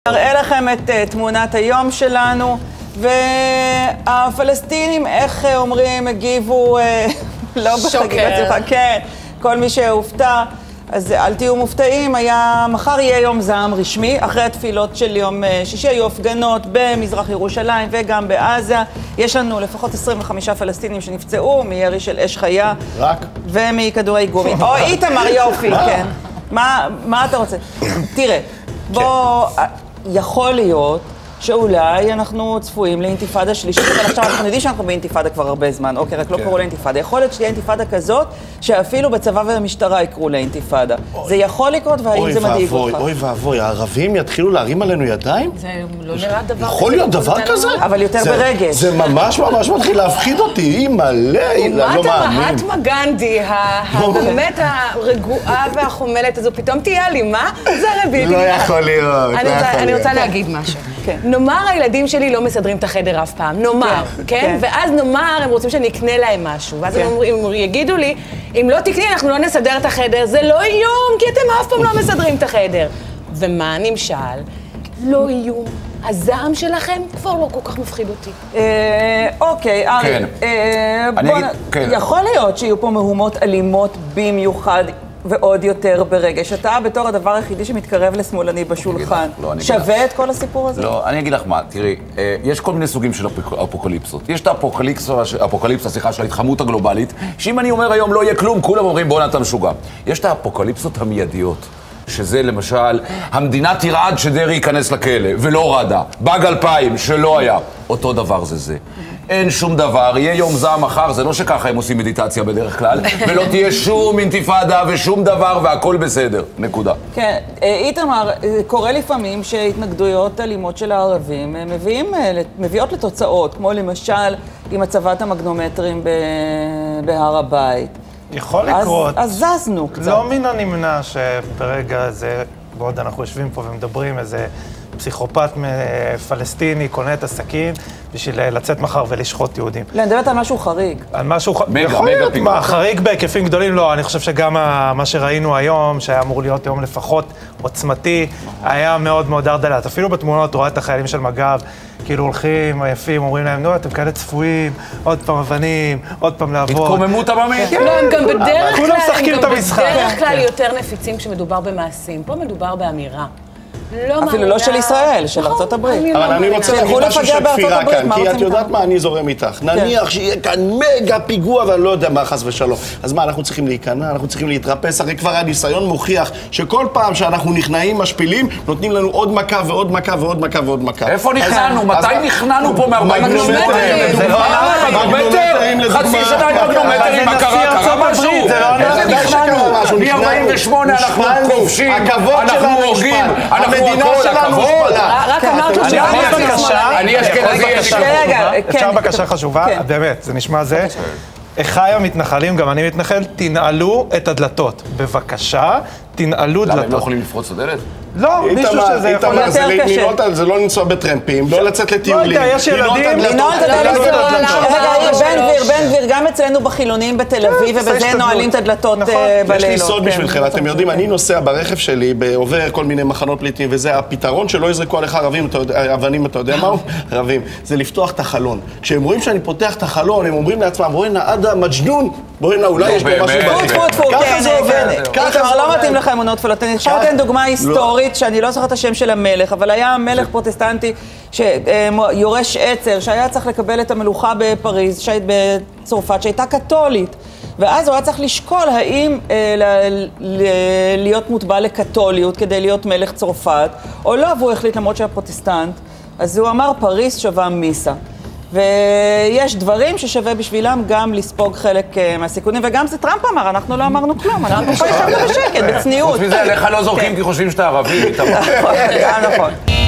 נראה לכם את תמונת היום שלנו, והפלסטינים, איך אומרים, הגיבו לא בחגיגת, כן, כל מי שהופתע. אז אל תהיו מופתעים, מחר יהיה יום זעם רשמי, אחרי התפילות של יום שישי היו הפגנות במזרח ירושלים וגם בעזה. יש לנו לפחות 25 פלסטינים שנפצעו מירי של אש חיה. רק? ומכדורי גומי. או איתמר, יופי, כן. מה אתה רוצה? תראה, בוא, יכול להיות שאולי אנחנו צפויים לאינתיפאדה שלישית, אבל עכשיו אנחנו יודעים שאנחנו באינתיפאדה כבר הרבה זמן, אוקיי, רק לא קראו לאינתיפאדה. יכול להיות שתהיה אינתיפאדה כזאת, שאפילו בצבא ובמשטרה יקראו לאינתיפאדה. זה יכול לקרות, והאם זה מדאיג אותך? אוי ואבוי, הערבים יתחילו להרים עלינו ידיים? זה לא נראה דבר כזה. יכול להיות דבר כזה? אבל יותר ברגש. זה ממש מתחיל להפחיד אותי, היא מלא, לא מאמין. מהטמה גנדי, באמת הרגועה והחומלת הזו, פתאום תהיה אלימה? זה הרי לא יכול להיות. אני רוצה להגיד משהו. נאמר הילדים שלי לא מסדרים את החדר אף פעם, נאמר, כן? ואז נאמר, הם רוצים שאני אקנה להם משהו, ואז הם יגידו לי, אם לא תקני, אנחנו לא נסדר את החדר, זה לא איום, כי אתם אף פעם לא מסדרים את החדר. ומה נמשל? לא איום. הזעם שלכם כבר לא כל כך מפחיד אותי. אוקיי, ארי, יכול להיות שיהיו פה מהומות אלימות במיוחד, ועוד יותר ברגש. אתה בתור הדבר היחידי שמתקרב לשמאלני בשולחן. שווה את כל הסיפור הזה? לא, אני אגיד לך מה, תראי, יש כל מיני סוגים של אפוקליפסות. יש את האפוקליפסה, של ההתחממות הגלובלית, שאם אני אומר היום לא יהיה כלום, כולם אומרים בוא אתה משוגע. יש את האפוקליפסות המיידיות, שזה למשל, המדינה תרעד שדרי ייכנס לכלא, ולא רעדה. באג 2000, שלא היה. אותו דבר זה. אין שום דבר, יהיה יום זעם מחר, זה לא שככה הם עושים מדיטציה בדרך כלל, ולא תהיה שום אינתיפאדה ושום דבר והכל בסדר, נקודה. כן, איתמר, קורה לפעמים שהתנגדויות אלימות של הערבים מביאות לתוצאות, כמו למשל עם הצבת המגנומטרים בהר הבית. יכול לקרות. אז זזנו קצת. לא מן הנמנע שברגע הזה, בעוד אנחנו יושבים פה ומדברים, איזה פסיכופת פלסטיני קונה את הסכין בשביל לצאת מחר ולשחוט יהודים. לא, אני מדברת על משהו חריג. על משהו יכול להיות, חריג בהיקפים גדולים? לא, אני חושב שגם מה שראינו היום, שהיה אמור להיות יום לפחות עוצמתי, היה מאוד מאוד דרדלת. אפילו בתמונות רואה את החיילים של מג"ב, כאילו הולכים, עייפים, אומרים להם, נו, אתם כאלה צפויים, עוד פעם אבנים, עוד פעם לעבוד. התקוממות עממית. לא, הם גם בדרך כלל יותר נפיצים כשמדובר במעשים. פה מדובר באמירה. אפילו לא של ישראל, של ארצות הברית. אבל אני רוצה להגיד משהו של כפירה כאן, כי את יודעת מה, אני זורם איתך. נניח שיהיה כאן מגה פיגוע ואני לא יודע מה חס ושלום. אז מה, אנחנו צריכים להיכנע, אנחנו צריכים להתרפס, הרי כבר הניסיון מוכיח שכל פעם שאנחנו נכנעים, משפילים, נותנים לנו עוד מכה ועוד מכה ועוד מכה ועוד מכה. איפה נכנענו? מתי נכנענו פה מגנומטרים? מגנומטרים? חצי שנה עם מגנומטרים, מה קרה? קרה משהו? איזה נכנענו? מ-48 אנחנו כובשים, אנחנו הורגים, המדינה שלנו מושפלה. רק אמרת לו אני אשכנזי, יש לי אפשר בקשה חשובה? באמת, זה נשמע זה. אחי המתנחלים, גם אני מתנחל, תנעלו את הדלתות. בבקשה, תנעלו דלתות. למה, הם לא יכולים לפרוץ לדלת? לא, מישהו שזה יכול להיות יותר קשה. זה לא לנסוע בטרמפים, לא לצאת לטיולים. לא יודע, יש ילדים. לנעול את הדלתות. בן גביר, גם אצלנו בחילונים בתל אביב, ובזה נועלים את הדלתות בלילות. יש לי סוד בשבילכם, אתם יודעים, אני נוסע ברכב שלי, עובר כל מיני מחנות פליטים, וזה הפתרון שלא יזרקו עליך אבנים, אתה יודע מהו? ערבים. זה לפתוח את החלון. כשהם רואים שאני פותח את החלון, הם אומרים לעצמם, בואי נא עדה מג'נון, בואי נא, אולי יש פה משהו ברכב. ככה זה עובד. ככה לא מתאים לך אמונות פלסטיניות. עכשיו אתן דוגמה היסטורית, שאני לא זוכרת את השם של המלך, אבל היה מלך פרוטסטנטי שיורש עצר, שהיה צריך לקבל את המלוכה בפריז, בצרפת, שהייתה קתולית. ואז הוא היה צריך לשקול האם להיות מוטבע לקתוליות כדי להיות מלך צרפת, או לא, והוא החליט למרות שהיה פרוטסטנט. אז הוא אמר, פריז שווה מיסה. ויש דברים ששווה בשבילם גם לספוג חלק מהסיכונים, וגם זה טראמפ אמר, אנחנו לא אמרנו כלום, אנחנו פה ישבנו בשקט, בצניעות. חוץ מזה, עליך לא זורקים כי חושבים שאתה ערבי. נכון.